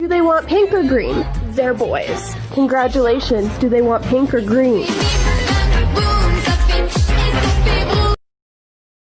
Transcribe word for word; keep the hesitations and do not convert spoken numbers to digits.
they want pink or green? They're boys. Congratulations, do they want pink or green?